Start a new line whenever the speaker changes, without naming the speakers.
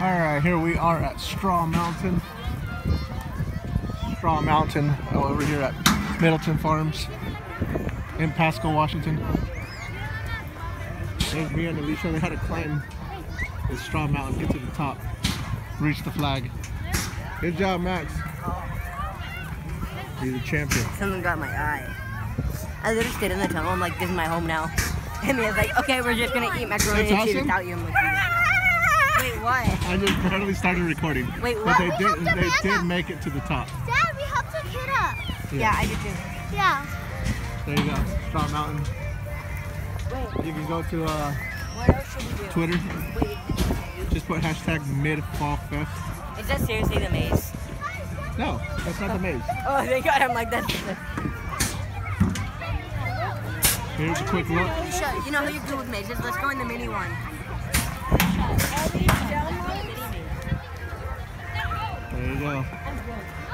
Alright, here we are at Straw Mountain. Straw Mountain over here at Middleton Farms in Pasco, Washington. There's me and Alicia. They had to climb this Straw Mountain, get to the top, reach the flag. Good job, Max. You're the champion.
Someone got my eye. I literally stayed in the tunnel. I'm like, this is my home now. And he was like, okay, we're just gonna eat macaroni and cheese without you. I'm like, wait, what?
I just barely started recording.
Wait, what?
But they did make it to the top.
Dad, we helped a kid up.
Yeah, I did too.
Yeah.
There you go, Straw Mountain.
Wait.
You can go to
What else should we do?
Twitter.
Wait.
Just put hashtag #MidFallFest.
Is that seriously the maze?
No, that's not the maze.
Oh, thank God. I'm like, that's...
Here's a quick look.
You know how you're good with mazes? Let's go in the mini one.
There you go.